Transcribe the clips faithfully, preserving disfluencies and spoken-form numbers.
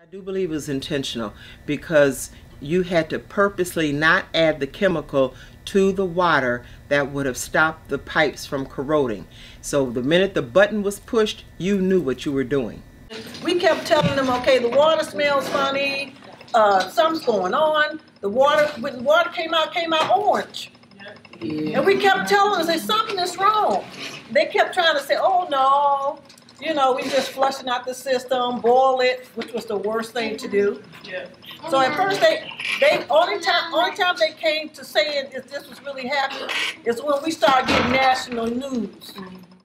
I do believe it was intentional because you had to purposely not add the chemical to the water that would have stopped the pipes from corroding. So the minute the button was pushed, you knew what you were doing. We kept telling them, okay, the water smells funny, uh, something's going on. The water, when the water came out, came out orange. Yeah. And we kept telling them, say, something is wrong. They kept trying to say, oh no, you know, we just flushing out the system, boil it, which was the worst thing to do. Yeah. So at first, they, they only time, only time they came to saying if this was really happening is when we started getting national news.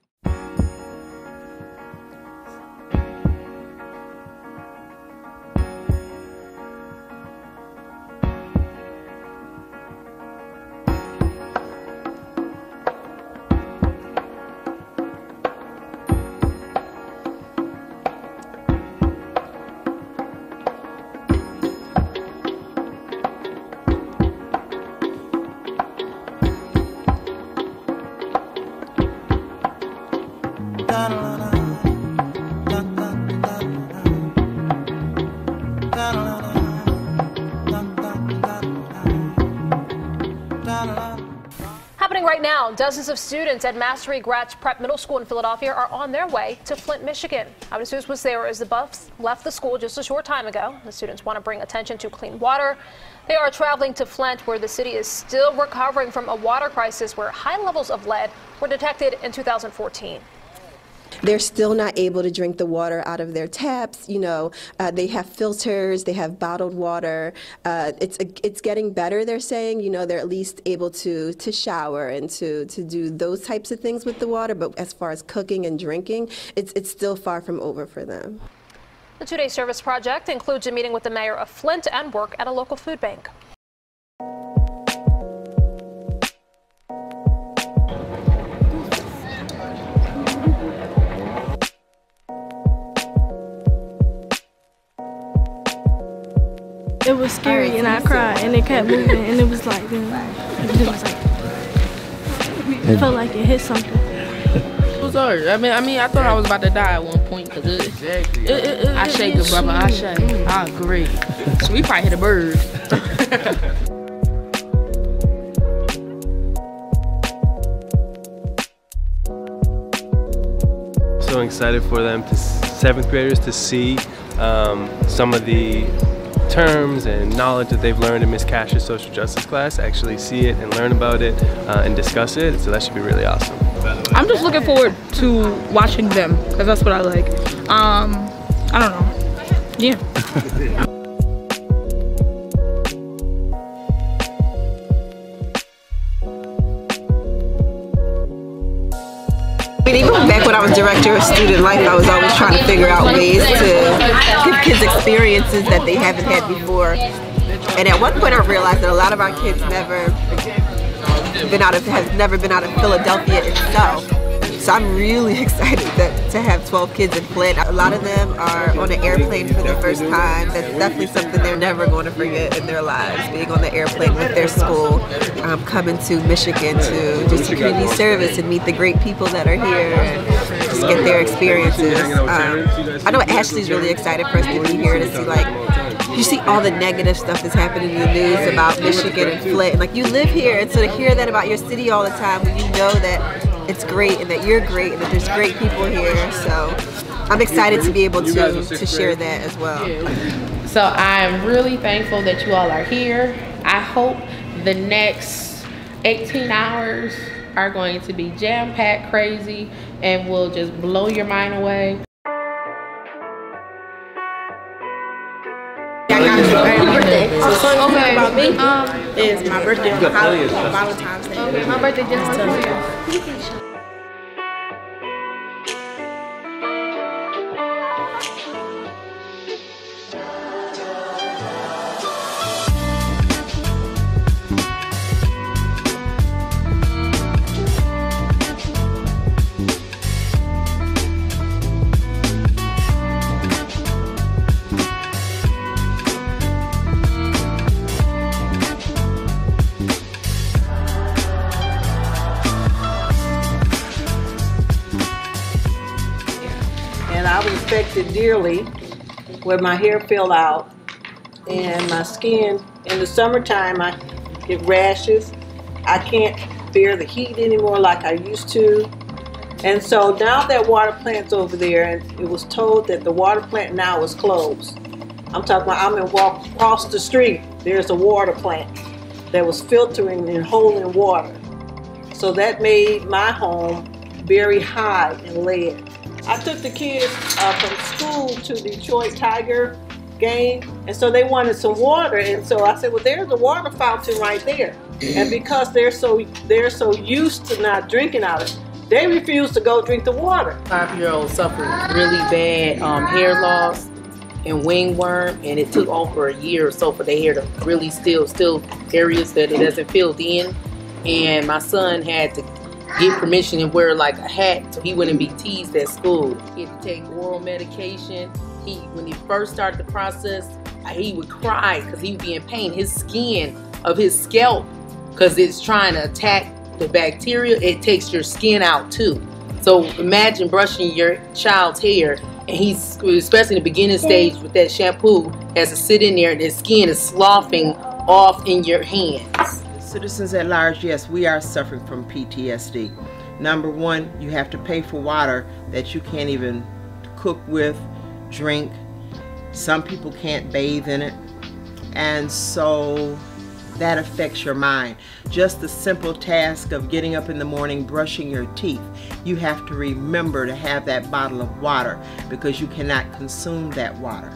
Happening right now, dozens of students at Mastery Gratz Prep Middle School in Philadelphia are on their way to Flint, Michigan. Eyewitness News was there as the Buffs left the school just a short time ago. The students want to bring attention to clean water. They are traveling to Flint, where the city is still recovering from a water crisis where high levels of lead were detected in two thousand fourteen. They're still not able to drink the water out of their taps. You know, uh, they have filters, they have bottled water. Uh, it's it's getting better, they're saying. You know, they're at least able to to shower and to to do those types of things with the water. But as far as cooking and drinking, it's it's still far from over for them. The two-day service project includes a meeting with the mayor of Flint and work at a local food bank. It was scary and I cried and it kept moving and it was like, it was like, it felt like it hit something. It was hard. I mean, I mean, I thought I was about to die at one point because it, it, it, it, I shake it, brother. I shake. I agree. So we probably hit a bird. So excited for them, to seventh graders, to see um, some of the terms and knowledge that they've learned in Miss Cash's social justice class, actually see it and learn about it uh, and discuss it. So that should be really awesome. I'm just looking forward to watching them because that's what I like. Um, I don't know. Yeah. I mean, even back when I was director of student life, I was always trying to figure out ways to give kids experiences that they haven't had before. And at one point I realized that a lot of our kids never been out of, have never been out of Philadelphia itself. So I'm really excited that, to have twelve kids in Flint. A lot of them are on an airplane for the first time. That's definitely something they're never going to forget in their lives, being on the airplane with their school, um, coming to Michigan to do community service and meet the great people that are here and just get their experiences. Um, I know Ashley's really excited for us to be here to see, like, you see all the negative stuff that's happening in the news about Michigan and Flint. And like, you live here, and so to hear that about your city all the time when you know that it's great and that you're great and that there's great people here. So I'm excited to be able to, to share that as well. So I'm really thankful that you all are here. I hope the next eighteen hours are going to be jam-packed crazy and will just blow your mind away. Happy birthday. So okay. About me um, is my birthday on Valentine's Day. Okay. My birthday just turned. I respected dearly where my hair fell out and my skin. In the summertime, I get rashes. I can't bear the heat anymore like I used to. And so now that water plant's over there, and it was told that the water plant now is closed. I'm talking about, I'm in walk across the street, there's a water plant that was filtering and holding water. So that made my home very high in lead. I took the kids uh, from school to Detroit Tiger game, and so they wanted some water, and so I said, well, there's a water fountain right there. And because they're so they're so used to not drinking out of it, they refuse to go drink the water. Five-year-old suffered really bad um, hair loss and wingworm, and it took over a year or so for their hair to really still still areas that it hasn't filled in. And my son had to get permission and wear like a hat so he wouldn't be teased at school. He had to take oral medication. He, when he first started the process, he would cry because he would be in pain. His skin of his scalp, because it's trying to attack the bacteria, it takes your skin out too. So imagine brushing your child's hair, and he's, especially in the beginning stage with that shampoo, has to sit in there and his skin is sloughing off in your hands. Citizens at large, yes, we are suffering from P T S D. Number one, you have to pay for water that you can't even cook with, drink. Some people can't bathe in it, and so that affects your mind. Just the simple task of getting up in the morning, brushing your teeth, you have to remember to have that bottle of water because you cannot consume that water.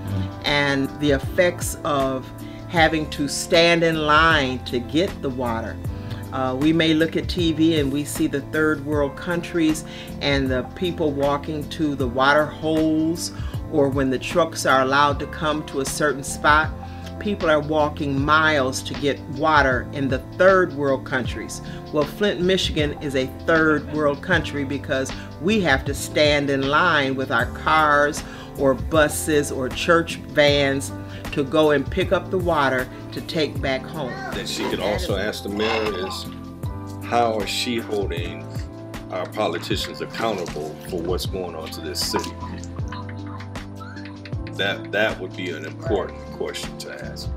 And the effects of having to stand in line to get the water. Uh, we may look at T V and we see the third world countries and the people walking to the water holes, or when the trucks are allowed to come to a certain spot, people are walking miles to get water in the third world countries. Well, Flint, Michigan is a third world country because we have to stand in line with our cars or buses or church vans to go and pick up the water to take back home. That she could also ask the mayor is, how is she holding our politicians accountable for what's going on to this city? That, that would be an important question to ask.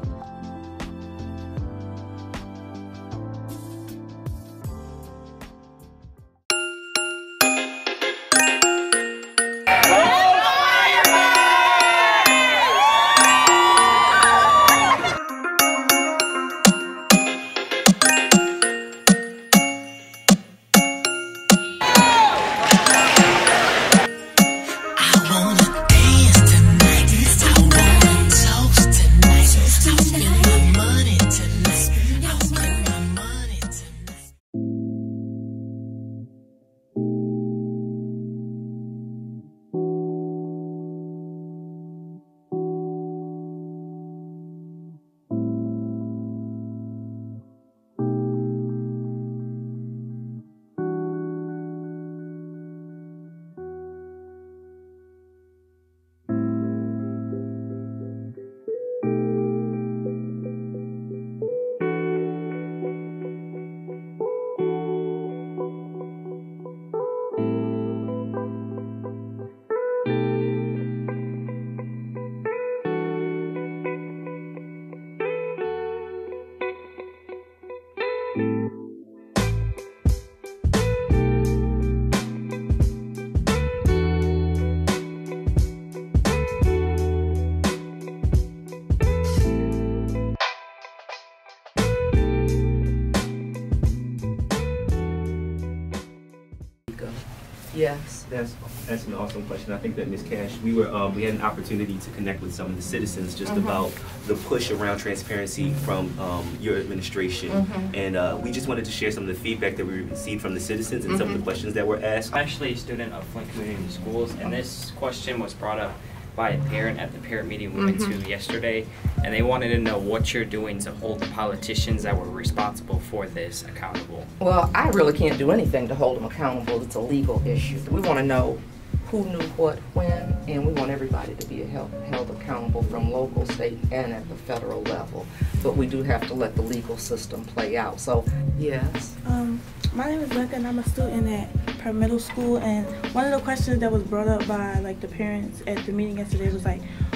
Yes. That's that's an awesome question. I think that Miz Cash, we were um, we had an opportunity to connect with some of the citizens just mm-hmm. about the push around transparency from um, your administration, mm-hmm. and uh, we just wanted to share some of the feedback that we received from the citizens and mm-hmm. some of the questions that were asked. I'm actually a student of Flint Community Schools, and this question was brought up by a parent at the parent meeting we went mm-hmm. to yesterday, and they wanted to know what you're doing to hold the politicians that were responsible for this accountable. Well, I really can't do anything to hold them accountable. It's a legal issue. We want to know who knew what when, and we want everybody to be held, held accountable from local, state, and at the federal level. But we do have to let the legal system play out. So, yes. Um, my name is Becca, and I'm a student at Prep Middle School. And one of the questions that was brought up by like the parents at the meeting yesterday was like,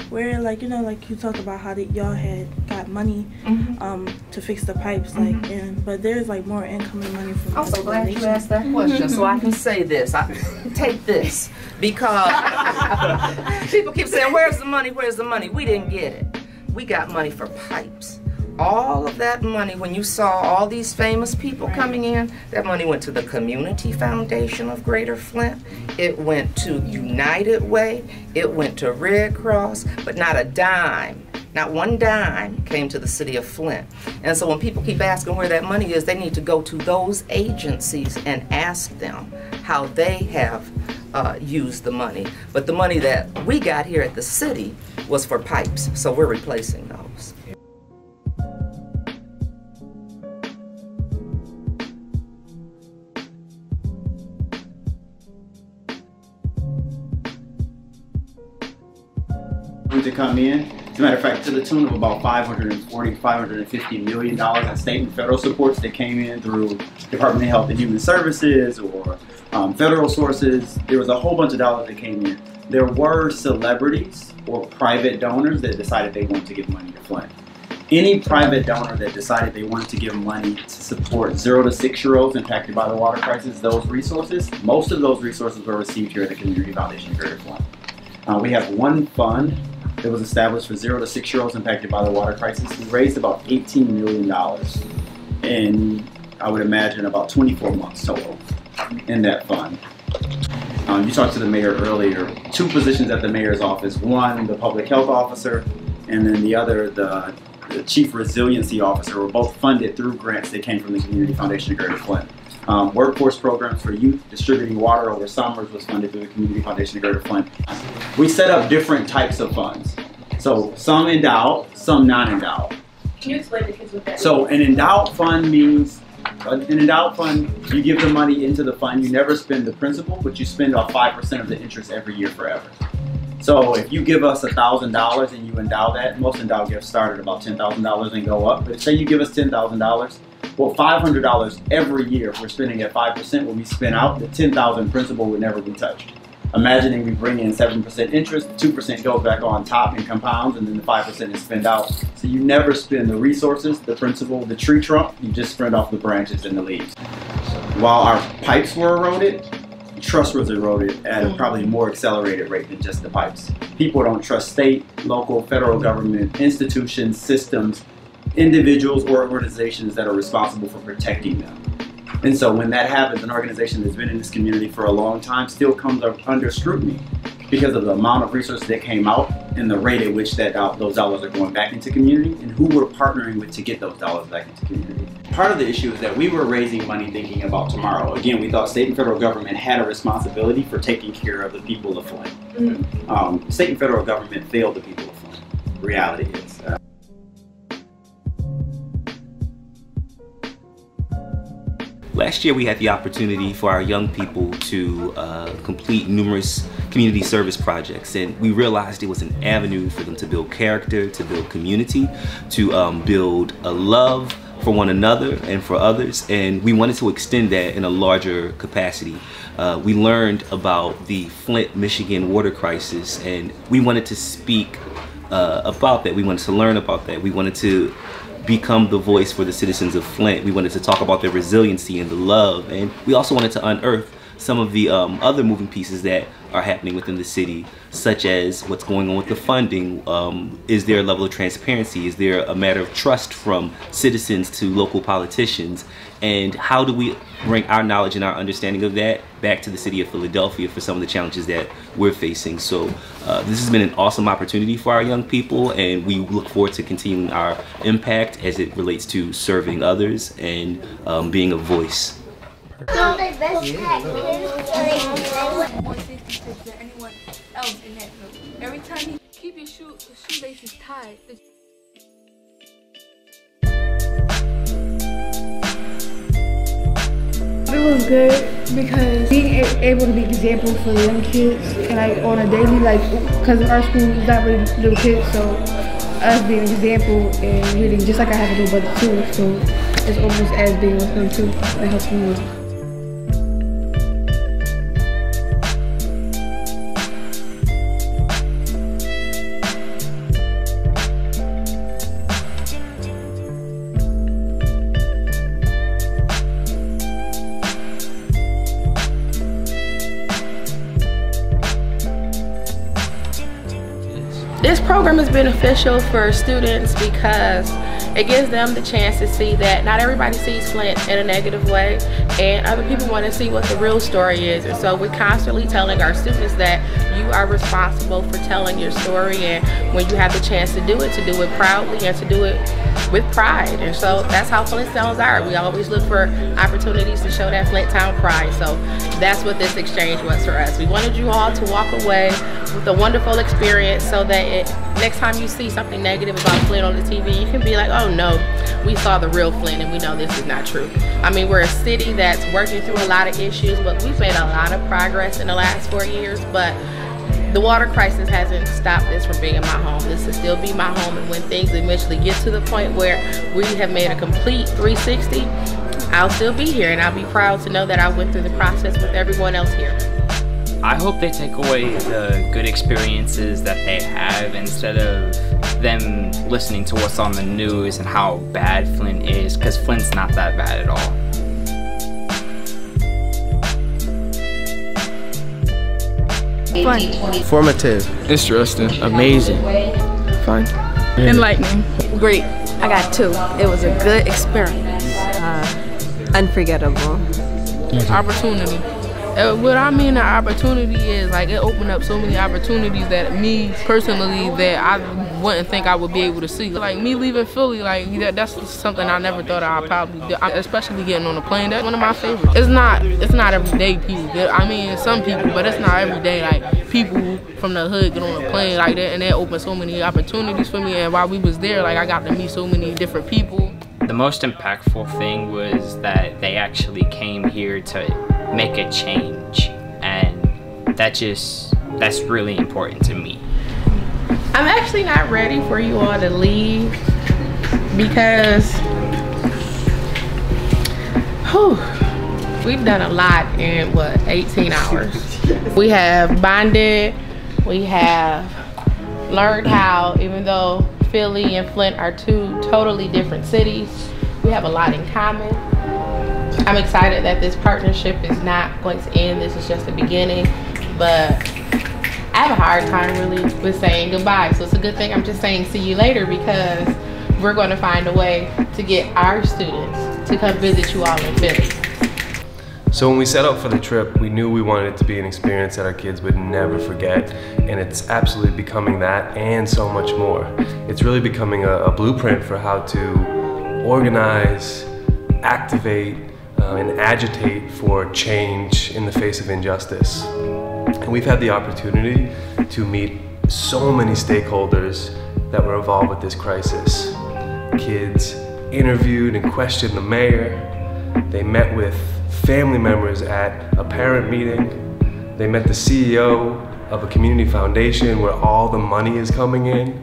where, like, you know, like you talked about how y'all had got money mm-hmm. um, to fix the pipes, like, mm-hmm. and but there's like more incoming money from. I'm so glad you asked that question, so I can say this. I take this because people keep saying, "Where's the money? Where's the money?" We didn't get it. We got money for pipes. All of that money, when you saw all these famous people coming in, that money went to the Community Foundation of Greater Flint. It went to United Way. It went to Red Cross, but not a dime, not one dime came to the city of Flint. And so when people keep asking where that money is, they need to go to those agencies and ask them how they have uh, used the money. But the money that we got here at the city was for pipes, so we're replacing those. To come in. As a matter of fact, to the tune of about five hundred forty, five hundred fifty million dollars in state and federal supports that came in through Department of Health and Human Services or um, federal sources. There was a whole bunch of dollars that came in. There were celebrities or private donors that decided they wanted to give money to Flint. Any private donor that decided they wanted to give money to support zero to six year olds impacted by the water crisis, those resources, most of those resources were received here at the Community Foundation of Greater Flint. Uh, we have one fund that was established for zero to six year olds impacted by the water crisis. We raised about eighteen million dollars in, I would imagine, about twenty-four months total in that fund. Um, you talked to the mayor earlier. Two positions at the mayor's office. One, the public health officer, and then the other, the, the chief resiliency officer, were both funded through grants that came from the Community Foundation of Greater Flint. Um, workforce programs for youth distributing water over summers was funded through the Community Foundation of Greater Flint. We set up different types of funds. So some endowed, some non-endowed. Can you explain to kids what that So an endowed fund means, an endowed fund, you give the money into the fund, you never spend the principal, but you spend off five percent of the interest every year forever. So if you give us one thousand dollars and you endow that, most endowed gifts start at about ten thousand dollars and go up, but say you give us ten thousand dollars, well, five hundred dollars every year, if we're spending at five percent, when we spin out, the ten thousand dollars principal would never be touched. Imagining we bring in seven percent interest, two percent goes back on top and compounds, and then the five percent is spent out. So you never spend the resources, the principal, the tree trunk, you just spend off the branches and the leaves. While our pipes were eroded, trust was eroded at a probably more accelerated rate than just the pipes. People don't trust state, local, federal government, institutions, systems, individuals or organizations that are responsible for protecting them. And so when that happens, an organization that's been in this community for a long time still comes under scrutiny because of the amount of resources that came out and the rate at which that those dollars are going back into community and who we're partnering with to get those dollars back into community. Part of the issue is that we were raising money thinking about tomorrow. Again, we thought state and federal government had a responsibility for taking care of the people of Flint. Mm-hmm. um, state and federal government failed the people of Flint. Reality is. Uh, Last year we had the opportunity for our young people to uh, complete numerous community service projects, and we realized it was an avenue for them to build character, to build community, to um, build a love for one another and for others, and we wanted to extend that in a larger capacity. Uh, we learned about the Flint, Michigan water crisis, and we wanted to speak uh, about that. We wanted to learn about that. We wanted to become the voice for the citizens of Flint. We wanted to talk about their resiliency and the love, and we also wanted to unearth some of the um, other moving pieces that are happening within the city, such as what's going on with the funding. Um, is there a level of transparency? Is there a matter of trust from citizens to local politicians? And how do we bring our knowledge and our understanding of that back to the city of Philadelphia for some of the challenges that we're facing? So uh, this has been an awesome opportunity for our young people, and we look forward to continuing our impact as it relates to serving others and um, being a voice. Anyone else in that group. Every time you keep your shoe, shoelaces tied. It was good because being able to be an example for the young kids and like on a daily, like, because our school is not really little kids, so us being an example and really just like I have a little brother too, so it's almost as being with him too. That helps me with. program is beneficial for students because it gives them the chance to see that not everybody sees Flint in a negative way, and other people want to see what the real story is. And so we're constantly telling our students that you are responsible for telling your story, and when you have the chance to do it, to do it proudly and to do it with pride. And so that's how Flintstones are. We always look for opportunities to show that Flint town pride. So that's what this exchange was for us. We wanted you all to walk away with a wonderful experience so that it, next time you see something negative about Flint on the T V, you can be like, oh no, we saw the real Flint and we know this is not true. I mean, we're a city that's working through a lot of issues, but we've made a lot of progress in the last four years. But the water crisis hasn't stopped this from being my home. This will still be my home, and when things eventually get to the point where we have made a complete three sixty, I'll still be here, and I'll be proud to know that I went through the process with everyone else here. I hope they take away the good experiences that they have instead of them listening to what's on the news and how bad Flint is, because Flint's not that bad at all. Fun. Formative. Interesting. Amazing. Fun. Yeah. Enlightening. Great. I got two. It was a good experience. Uh, unforgettable. Opportunity. Uh, what I mean, the opportunity is like it opened up so many opportunities that me personally that I wouldn't think I would be able to see. Like me leaving Philly, like that, that's something I never thought I'd probably do. Especially getting on a plane. That's one of my favorites. It's not, it's not everyday people. I mean, some people, but it's not every day. Like people from the hood get on a plane like that, and that opened so many opportunities for me. And while we was there, like I got to meet so many different people. The most impactful thing was that they actually came here to make a change, and that just, that's really important to me. I'm actually not ready for you all to leave because whew, we've done a lot in what, eighteen hours. We have bonded, we have learned how, even though Philly and Flint are two totally different cities, we have a lot in common. I'm excited that this partnership is not going to end. This is just the beginning, but I have a hard time really with saying goodbye. So it's a good thing I'm just saying see you later, because we're going to find a way to get our students to come visit you all in Philly. So when we set out for the trip, we knew we wanted it to be an experience that our kids would never forget, and it's absolutely becoming that and so much more. It's really becoming a, a blueprint for how to organize, activate, uh, and agitate for change in the face of injustice. And we've had the opportunity to meet so many stakeholders that were involved with this crisis. Kids interviewed and questioned the mayor. They met with family members at a parent meeting. They met the C E O of a community foundation where all the money is coming in.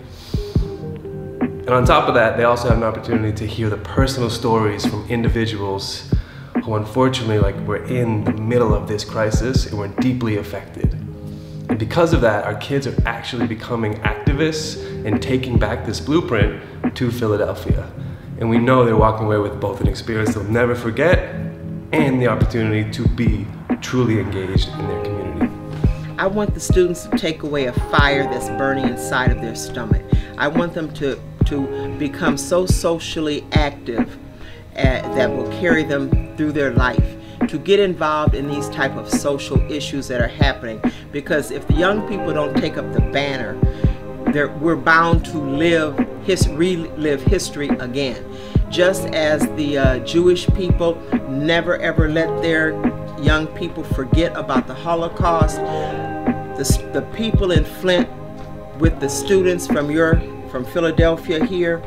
And on top of that, they also have an opportunity to hear the personal stories from individuals who unfortunately like were in the middle of this crisis and were deeply affected. And because of that, our kids are actually becoming activists and taking back this blueprint to Philadelphia. And we know they're walking away with both an experience they'll never forget and the opportunity to be truly engaged in their community. I want the students to take away a fire that's burning inside of their stomach. I want them to, to become so socially active uh, that will carry them through their life, to get involved in these type of social issues that are happening. Because if the young people don't take up the banner, we're bound to live his, relive history again. Just as the uh, Jewish people never ever let their young people forget about the Holocaust, the, the people in Flint with the students from your from Philadelphia here,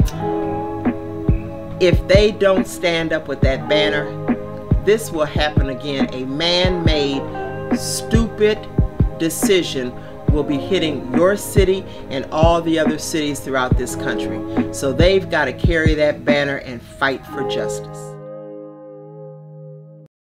if they don't stand up with that banner, this will happen again. A man-made, stupid decision will be hitting your city and all the other cities throughout this country. So they've got to carry that banner and fight for justice.